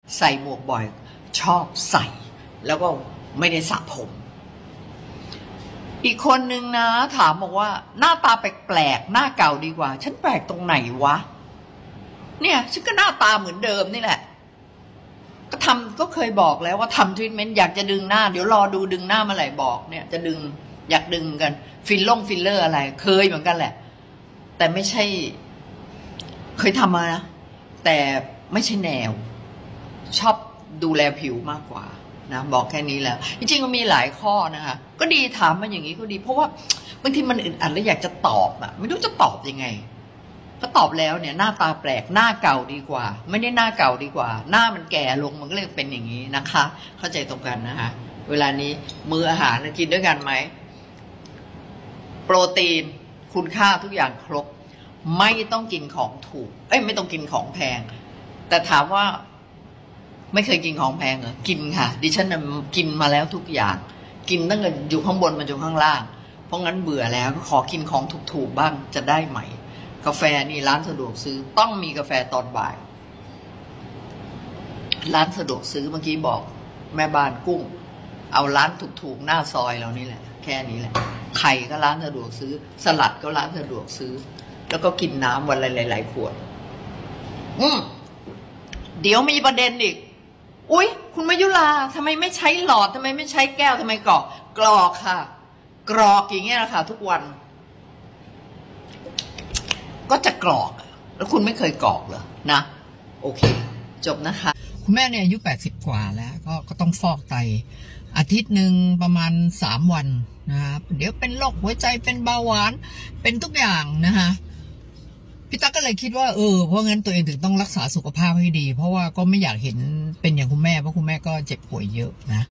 ใส่หมวกบ่อยชอบใส่แล้วก็ไม่ได้สระผมอีกคนนึงนะถามบอกว่าหน้าตาแปลกๆหน้าเก่าดีกว่าฉันแปลกตรงไหนวะเนี่ยฉันก็หน้าตาเหมือนเดิมนี่แหละก็เคยบอกแล้วว่าทำทรีทเมนต์อยากจะดึงหน้าเดี๋ยวรอดูดึงหน้าเมื่อไหร่บอกเนี่ยจะดึงอยากดึงกันฟิลเลอร์อะไรเคยเหมือนกันแหละแต่ไม่ใช่เคยทำมานะแต่ไม่ใช่แนวชอบดูแลผิวมากกว่านะบอกแค่นี้แล้วจริงๆมันมีหลายข้อนะคะก็ดีถามมาอย่างนี้ก็ดีเพราะว่าบางทีมันอึดอัดแล้วอยากจะตอบอะไม่รู้จะตอบยังไงก็ตอบแล้วเนี่ยหน้าตาแปลกหน้าเก่าดีกว่าไม่ได้หน้าเก่าดีกว่าหน้ามันแก่ลงมันก็เลยเป็นอย่างนี้นะคะเข้าใจตรงกันนะคะเวลานี้มื้ออาหารกินด้วยกันไหมโปรตีนคุณค่าทุกอย่างครบไม่ต้องกินของถูกไม่ต้องกินของแพงแต่ถามว่าไม่เคยกินของแพงเหรอกินค่ะดิฉันกินมาแล้วทุกอย่างกินตั้งแต่อยู่ข้างบนมาจนข้างล่างเพราะงั้นเบื่อแล้วก็ขอกินของถูกๆบ้างจะได้ไหมกาแฟนี่ร้านสะดวกซื้อต้องมีกาแฟตอนบ่ายร้านสะดวกซื้อเมื่อกี้บอกแม่บ้านกุ้งเอาร้านถูกๆหน้าซอยเรานี่แหละแค่นี้แหละไข่ก็ร้านสะดวกซื้อสลัดก็ร้านสะดวกซื้อแล้วก็กินน้ำวันละหลายๆขวดเดี๋ยวมีประเด็นอีกอุ๊ยคุณมายุราทำไมไม่ใช้หลอดทำไมไม่ใช้แก้วทำไมกรอกค่ะกรอกอย่างเงี้ยแหละค่ะทุกวันก็จะกรอกแล้วคุณไม่เคยกรอกเหรอนะโอเคจบนะคะคุณแม่เนี่ยอายุ80 กว่าแล้วก็ต้องฟอกไตอาทิตย์หนึ่งประมาณ3 วันนะครับเดี๋ยวเป็นโรคหัวใจเป็นเบาหวานเป็นทุกอย่างนะคะพี่ตั๊กก็เลยคิดว่าเพราะงั้นตัวเองถึงต้องรักษาสุขภาพให้ดีเพราะว่าก็ไม่อยากเห็นเป็นอย่างคุณแม่เพราะคุณแม่ก็เจ็บป่วยเยอะนะ